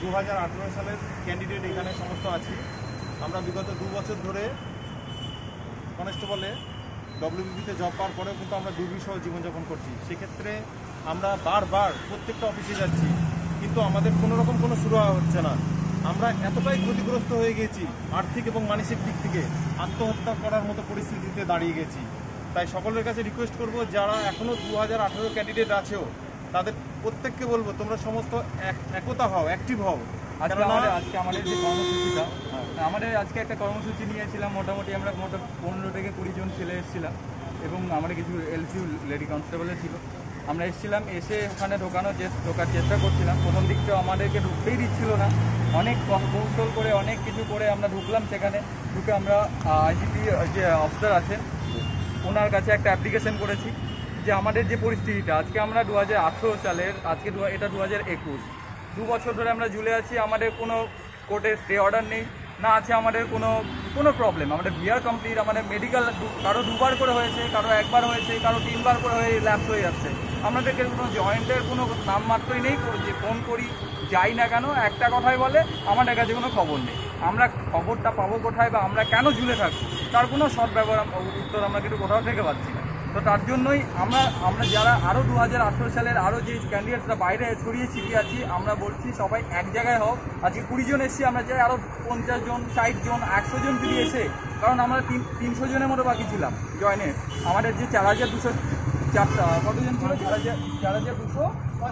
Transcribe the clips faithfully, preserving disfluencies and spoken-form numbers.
দু হাজার আঠেরো সালের ক্যান্ডিডেট এখানে সমস্ত আছি। আমরা বিগত দু বছর ধরে কনস্টেবলে ডব্লিউবিপিতে জব পাওয়ার পরেও কিন্তু আমরা দুর্বিষহ জীবনযাপন করছি। সেক্ষেত্রে আমরা বারবার প্রত্যেকটা অফিসে যাচ্ছি, কিন্তু আমাদের কোনো রকম কোনো সুরাহা হচ্ছে না। আমরা এতটাই ক্ষতিগ্রস্ত হয়ে গেছি, আর্থিক এবং মানসিক দিক থেকে আত্মহত্যা করার মতো পরিস্থিতিতে দাঁড়িয়ে গেছি। তাই সকলের কাছে রিকোয়েস্ট করব, যারা এখনও দু হাজার আঠেরো ক্যান্ডিডেট আছেও তাদের প্রত্যেককে বলবো, তোমরা সমস্ত একতা হও, অ্যাক্টিভ হও। আজকে আমাদের আজকে আমাদের যে কর্মসূচিটা, আমাদের আজকে একটা কর্মসূচি নিয়েছিলাম। মোটামুটি আমরা মোটা পনেরো থেকে কুড়ি জন ছেলে এসেছিলাম এবং আমাদের কিছু এলসিউ লেডি কনস্টেবলে ছিল। আমরা এসেছিলাম, এসে ওখানে ঢোকানোর যে ঢোকার চেষ্টা করছিলাম। প্রথম দিকটা আমাদেরকে ঢুকতেই দিচ্ছিল না, অনেক কৌশল করে অনেক কিছু করে আমরা ঢুকলাম। সেখানে ঢুকে আমরা আইজিপি যে অফিসার আছেন ওনার কাছে একটা অ্যাপ্লিকেশন করেছি যে আমাদের যে পরিস্থিতিটা আজকে আমরা দু হাজার আঠেরো সালের আজকে এটা দু হাজার একুশ দু বছর ধরে আমরা ঝুলে আছি। আমাদের কোনো কোর্টের স্টে অর্ডার নেই, না আছে আমাদের কোনো কোনো প্রবলেম। আমাদের ভিআর কমপ্লিট, আমাদের মেডিকেল কারো দুবার করে হয়েছে, কারো একবার হয়েছে, কারো তিনবার করে হয়ে ল্যাপস হয়ে যাচ্ছে। আমাদেরকে কোনো জয়েন্টের কোনো নামমাত্রই নেই, যে ফোন করি যাই না কেন একটা কথাই বলে আমাদের কাছে কোনো খবর নেই। আমরা খবরটা পাবো কোথায় বা আমরা কেন ঝুলে থাকবো তার কোনো সৎ ব্যবহার উত্তর আমরা কিন্তু কোথাও থেকে পাচ্ছি না। তো তার জন্যই আমরা আমরা যারা আরও দু হাজার আঠেরো সালের আরও যে ক্যান্ডিডেটসরা বাইরে ছড়িয়ে ছিটিয়ে আছি, আমরা বলছি সবাই এক জায়গায় হোক। আজকে কুড়ি জন এসেছি, আমরা চাই আরও পঞ্চাশ জন ষাট জন একশো জন যদি এসে, কারণ আমরা তিন তিনশো জনের মতো বাকি ছিলাম জয়েনের। আমাদের যে চার হাজার দুশো চারটা কতজন ছিল, চার হাজার চার হাজার দুশো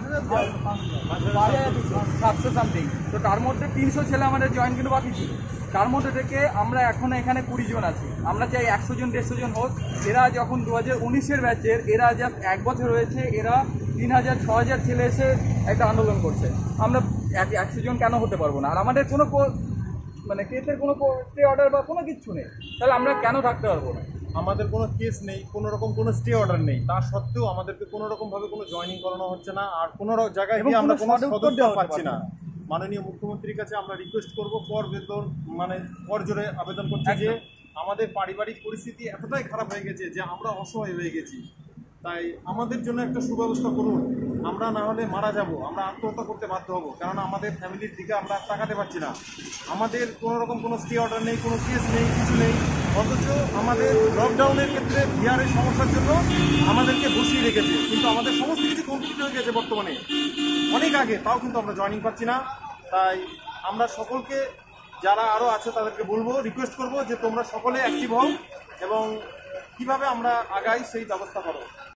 সাতশো সামথিং। তো তার মধ্যে তিনশো ছেলে আমাদের জয়েন কিন্তু বাকি ছিল। তার মধ্যে থেকে আমরা এখনও এখানে কুড়ি জন আছি। আমরা চাই একশো জন দেড়শো জন হোক। এরা যখন দু হাজার উনিশের ব্যাচের, এরা জাস্ট এক বছর হয়েছে, এরা তিন হাজার ছ হাজার ছেলে এসে একটা আন্দোলন করছে। আমরা একশো জন কেন হতে পারবো না? আর আমাদের কোনো মানে কেসের কোনো স্টে অর্ডার বা কোনো কিচ্ছু নেই, তাহলে আমরা কেন থাকতে পারবো না? আমাদের কোনো কেস নেই, কোনো রকম কোনো স্টে অর্ডার নেই, তা সত্ত্বেও আমাদেরকে কোনো রকমভাবে কোনো জয়েনিং করানো হচ্ছে না, আর কোনো জায়গায় গিয়ে আমরা কোনো সদুত্তর পাচ্ছি না। মাননীয় মুখ্যমন্ত্রীর কাছে আমরা রিকোয়েস্ট করব, কর বেতন মানে কর জোরে আবেদন করছি যে আমাদের পারিবারিক পরিস্থিতি এতটাই খারাপ হয়ে গেছে যে আমরা অসহায় হয়ে গেছি। তাই আমাদের জন্য একটা সুব্যবস্থা করুন। আমরা না হলে মারা যাব, আমরা আত্মহত্যা করতে বাধ্য হব, কারণ আমাদের ফ্যামিলির দিকে আমরা তাকাতে পারছি না। আমাদের কোনো রকম কোনো স্টে অর্ডার নেই, কোনো কেস নেই, কিছু নেই, অথচ আমাদের লকডাউনের ক্ষেত্রে বিহারের সমস্যার জন্য আমাদেরকে বসিয়ে রেখেছে, কিন্তু আমাদের সমস্ত কিছু কমপ্লিট হয়ে গেছে বর্তমানে অনেক আগে, তাও কিন্তু আমরা জয়েনিং পাচ্ছি না। তাই আমরা সকলকে যারা আরও আছে তাদেরকে বলবো, রিকোয়েস্ট করব যে তোমরা সকলে অ্যাক্টিভ হও এবং কীভাবে আমরা আগাই সেই ব্যবস্থা করো।